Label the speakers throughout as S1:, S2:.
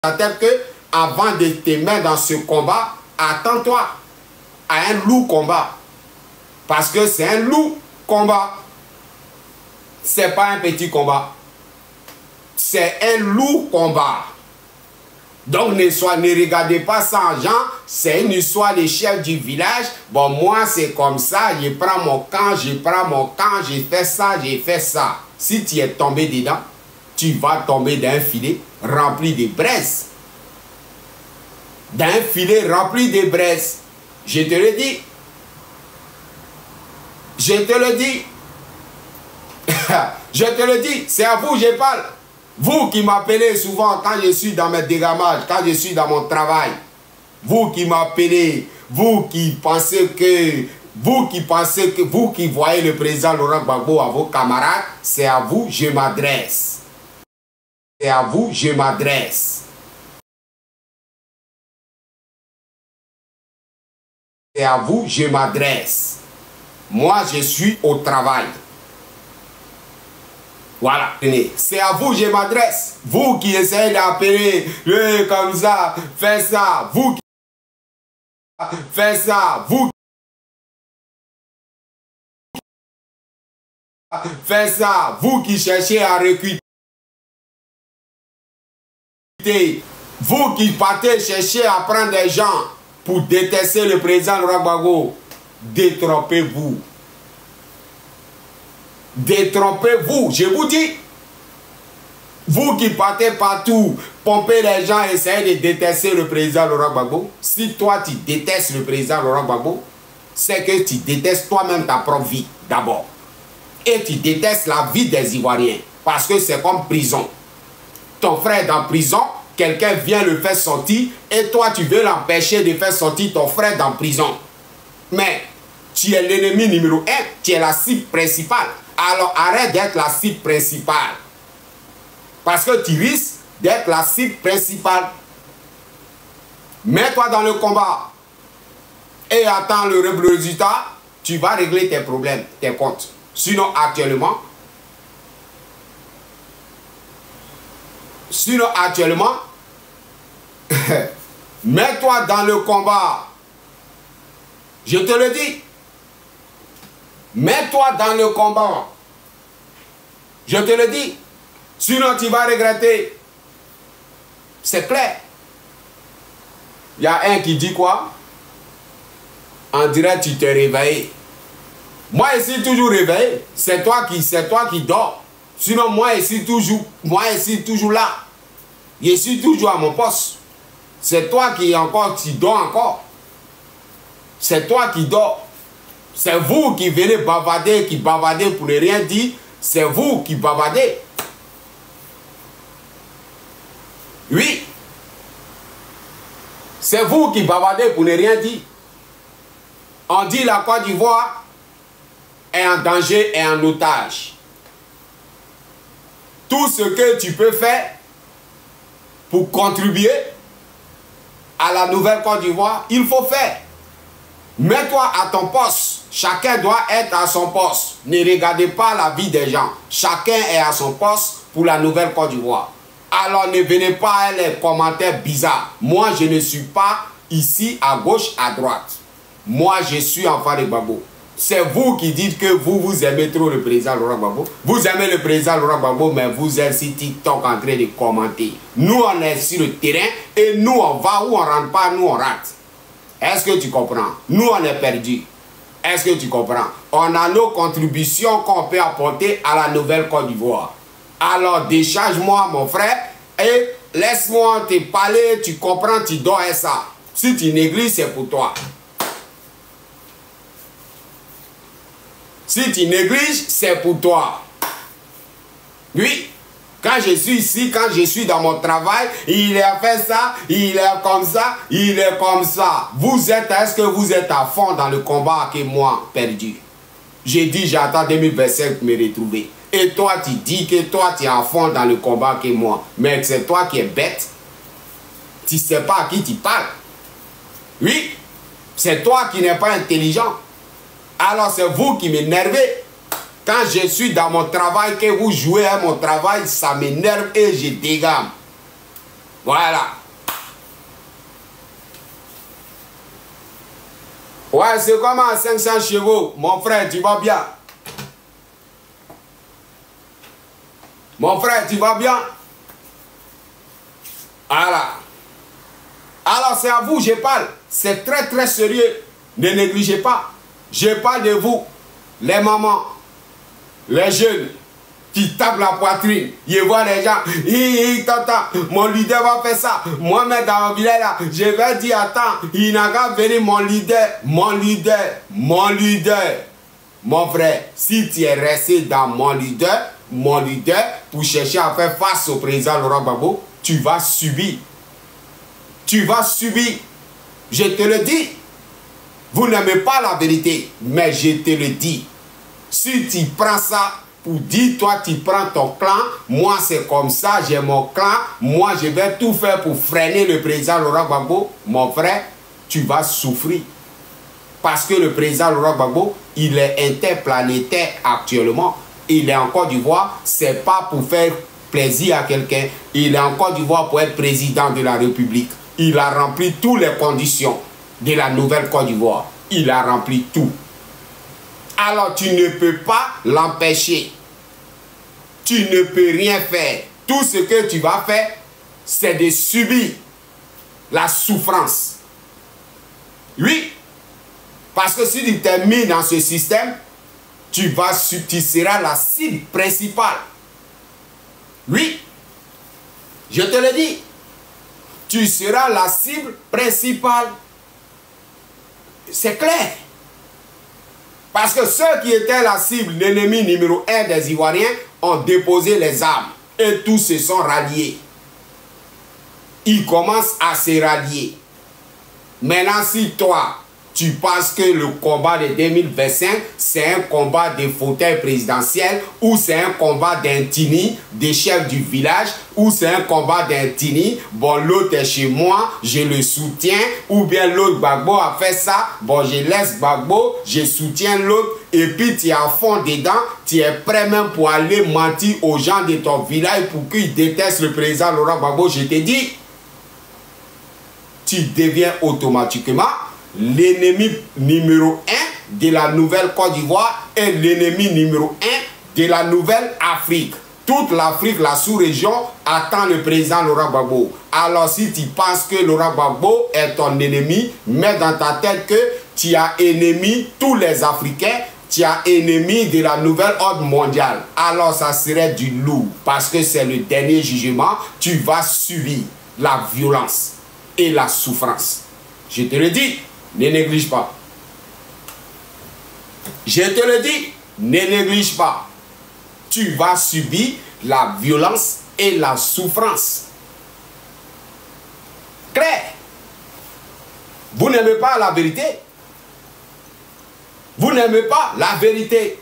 S1: ta tête que avant de te mettre dans ce combat, attends-toi à un lourd combat. Parce que c'est un lourd combat. C'est pas un petit combat. C'est un lourd combat. Donc ne regardez pas ça en genre, c'est une histoire des chefs du village. Bon, moi c'est comme ça, je prends mon camp, j'ai fait ça, j'ai fait ça. Si tu es tombé dedans, tu vas tomber d'un filet rempli de braises. D'un filet rempli de braises. Je te le dis. Je te le dis. Je te le dis, c'est à vous que je parle. Vous qui m'appelez souvent quand je suis dans mes dégamages, quand je suis dans mon travail. Vous qui m'appelez, vous qui pensez que, vous qui voyez le président Laurent Gbagbo à vos camarades, c'est à vous que je m'adresse. C'est à vous que je m'adresse. C'est à vous que je m'adresse. Moi, je suis au travail. Voilà, c'est à vous que je m'adresse. Vous qui essayez d'appeler comme ça, faites ça. Vous qui faites ça. Vous faites ça. Vous qui cherchez à recruter. Vous qui partez chercher à prendre des gens pour détester le président Laurent Gbagbo. Détrompez-vous. Détrompez-vous, je vous dis. Vous qui partez partout, pomper les gens, essayez de détester le président Laurent Gbagbo. Si toi tu détestes le président Laurent Gbagbo, c'est que tu détestes toi-même ta propre vie d'abord. Et tu détestes la vie des Ivoiriens. Parce que c'est comme prison. Ton frère est en prison, quelqu'un vient le faire sortir et toi tu veux l'empêcher de faire sortir ton frère dans prison. Mais tu es l'ennemi numéro 1, tu es la cible principale. Alors arrête d'être la cible principale. Parce que tu risques d'être la cible principale. Mets-toi dans le combat. Et attends le résultat. Tu vas régler tes problèmes, tes comptes. Sinon actuellement, mets-toi dans le combat. Je te le dis. Mets-toi dans le combat. Je te le dis. Sinon, tu vas regretter. C'est clair. Il y a un qui dit quoi? On dirait que tu t'es réveillé. Moi, ici, toujours réveillé. C'est toi qui dors. Sinon, moi, ici, toujours là. Je suis toujours à mon poste. C'est toi qui tu dors encore. C'est toi qui dors. C'est vous qui venez bavarder, qui bavardez pour ne rien dire. C'est vous qui bavardez. Oui. C'est vous qui bavardez pour ne rien dire. On dit la Côte d'Ivoire est en danger et en otage. Tout ce que tu peux faire pour contribuer à la nouvelle Côte d'Ivoire, il faut faire. Mets-toi à ton poste. Chacun doit être à son poste. Ne regardez pas la vie des gens. Chacun est à son poste pour la nouvelle Côte d'Ivoire. Alors ne venez pas à les commentaires bizarres. Moi, je ne suis pas ici à gauche, à droite. Moi, je suis enfant de Gbagbo. C'est vous qui dites que vous aimez trop le président Laurent Gbagbo. Vous aimez le président Laurent Gbagbo, mais vous êtes sur TikTok en train de commenter. Nous, on est sur le terrain et nous, on va où on rentre pas, nous, on rate. Est-ce que tu comprends? Nous, on est perdus. Est-ce que tu comprends? On a nos contributions qu'on peut apporter à la nouvelle Côte d'Ivoire. Alors, décharge-moi, mon frère, et laisse-moi te parler, tu comprends, tu dois être ça. Si tu négliges, c'est pour toi. Si tu négliges, c'est pour toi. Oui. Quand je suis ici, quand je suis dans mon travail, il a fait ça, il est comme ça, il est comme ça. Vous êtes, est-ce que vous êtes à fond dans le combat que moi, perdu? J'ai dit, j'attends 2025 pour me retrouver. Et toi, tu dis que toi, tu es à fond dans le combat que moi. Mais c'est toi qui es bête. Tu ne sais pas à qui tu parles. Oui, c'est toi qui n'es pas intelligent. Alors c'est vous qui m'énervez. Quand je suis dans mon travail, que vous jouez à mon travail, ça m'énerve et je dégame. Voilà. Ouais, c'est comme à 500 chevaux. Mon frère, tu vas bien? Mon frère, tu vas bien? Voilà. Alors, c'est à vous, je parle. C'est très, très sérieux. Ne négligez pas. Je parle de vous, les mamans, les jeunes qui tapent la poitrine. Ils voient les gens. Mon leader va faire ça. Moi-même, dans mon village, là, je vais dire, attends, il n'a qu'à venir mon leader. Mon leader. Mon leader. Mon frère, si tu es resté dans mon leader, pour chercher à faire face au président Laurent Gbagbo, tu vas subir. Tu vas subir. Je te le dis. Vous n'aimez pas la vérité, mais je te le dis. Si tu prends ça pour dire, toi, tu prends ton clan, moi, c'est comme ça, j'ai mon clan, moi, je vais tout faire pour freiner le président Laurent Gbagbo, mon frère, tu vas souffrir. Parce que le président Laurent Gbagbo, il est interplanétaire actuellement. Il est en Côte d'Ivoire, c'est pas pour faire plaisir à quelqu'un. Il est en Côte d'Ivoire pour être président de la République. Il a rempli toutes les conditions de la nouvelle Côte d'Ivoire. Il a rempli tout. Alors tu ne peux pas l'empêcher. Tu ne peux rien faire. Tout ce que tu vas faire, c'est de subir la souffrance. Oui. Parce que si tu t'es mis dans ce système, tu seras la cible principale. Oui. Je te le dis. Tu seras la cible principale. C'est clair. Parce que ceux qui étaient la cible, l'ennemi numéro 1 des Ivoiriens, ont déposé les armes. Et tous se sont ralliés. Ils commencent à se rallier. Maintenant, si toi, tu penses que le combat de 2025, c'est un combat de fauteuil présidentiel, ou c'est un combat d'un tini, des chefs du village, ou c'est un combat d'un tini, bon, l'autre est chez moi, je le soutiens, ou bien l'autre Gbagbo a fait ça, bon, je laisse Gbagbo, je soutiens l'autre, et puis tu es à fond dedans, tu es prêt même pour aller mentir aux gens de ton village pour qu'ils détestent le président Laurent Gbagbo, je te dis, tu deviens automatiquement l'ennemi numéro 1 de la nouvelle Côte d'Ivoire et l'ennemi numéro 1 de la nouvelle Afrique. Toute l'Afrique, la sous-région, attend le président Laurent Gbagbo. Alors si tu penses que Laurent Gbagbo est ton ennemi, mets dans ta tête que tu as ennemi tous les Africains, tu as ennemi de la nouvelle ordre mondiale. Alors ça serait du lourd parce que c'est le dernier jugement. Tu vas subir la violence et la souffrance. Je te le dis. Ne néglige pas. Je te le dis, ne néglige pas. Tu vas subir la violence et la souffrance. Clair. Vous n'aimez pas la vérité. Vous n'aimez pas la vérité.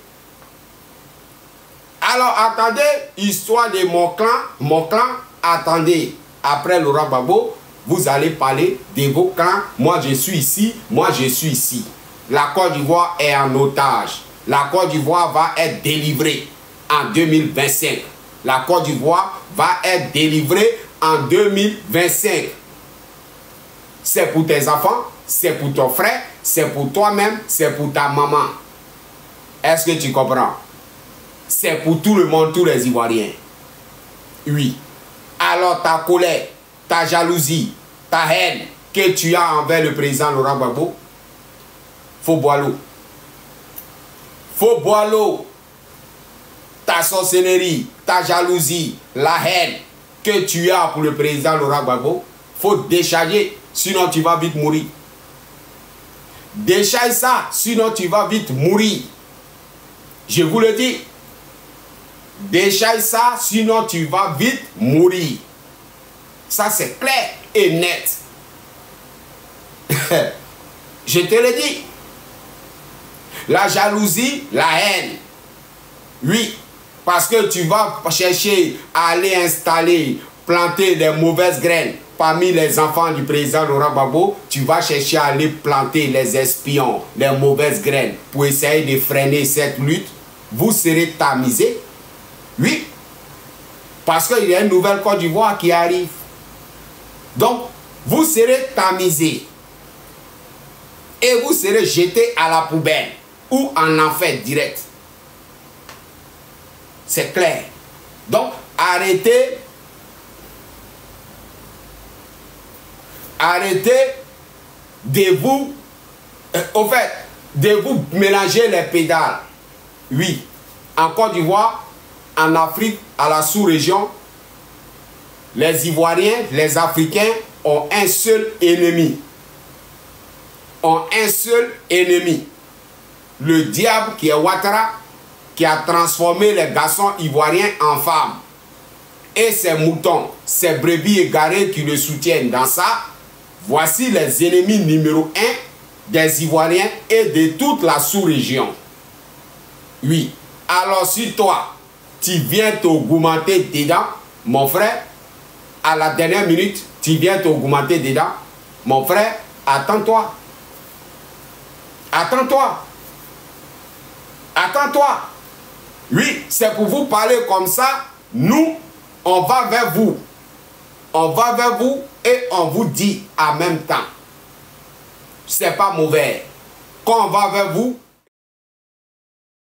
S1: Alors attendez, histoire de mon clan, attendez. Après Laurent Gbagbo, vous allez parler de vos clans. Moi, je suis ici. Moi, je suis ici. La Côte d'Ivoire est en otage. La Côte d'Ivoire va être délivrée en 2025. La Côte d'Ivoire va être délivrée en 2025. C'est pour tes enfants, c'est pour ton frère, c'est pour toi-même, c'est pour ta maman. Est-ce que tu comprends? C'est pour tout le monde, tous les Ivoiriens. Oui. Alors ta colère, ta jalousie, ta haine que tu as envers le président Laurent Gbagbo, faut boire l'eau. Faut boire l'eau. Ta sorcellerie, ta jalousie, la haine que tu as pour le président Laurent Gbagbo, faut décharger, sinon tu vas vite mourir. Décharge ça, sinon tu vas vite mourir. Je vous le dis. Décharge ça, sinon tu vas vite mourir. Ça c'est clair et net. Je te le dis. La jalousie, la haine. Oui, parce que tu vas chercher à aller installer, planter des mauvaises graines parmi les enfants du président Laurent Gbagbo. Tu vas chercher à aller planter les espions, les mauvaises graines pour essayer de freiner cette lutte. Vous serez tamisés. Oui, parce qu'il y a une nouvelle Côte d'Ivoire qui arrive. Donc, vous serez tamisés. Et vous serez jetés à la poubelle ou en enfer direct. C'est clair. Donc, arrêtez de vous, de vous mélanger les pédales. Oui, en Côte d'Ivoire, en Afrique, à la sous-région, les Ivoiriens, les Africains ont un seul ennemi. Le diable qui est Ouattara, qui a transformé les garçons ivoiriens en femmes. Et ses moutons, ses brebis égarés qui le soutiennent dans ça, voici les ennemis numéro 1 des Ivoiriens et de toute la sous-région. Oui, alors si toi, tu viens t'augmenter dedans, mon frère, à la dernière minute, tu viens t'augmenter dedans, mon frère, attends-toi. Attends-toi. Attends-toi. Oui, c'est pour vous parler comme ça. Nous, on va vers vous. On va vers vous et on vous dit en même temps. C'est pas mauvais. Quand on va vers vous,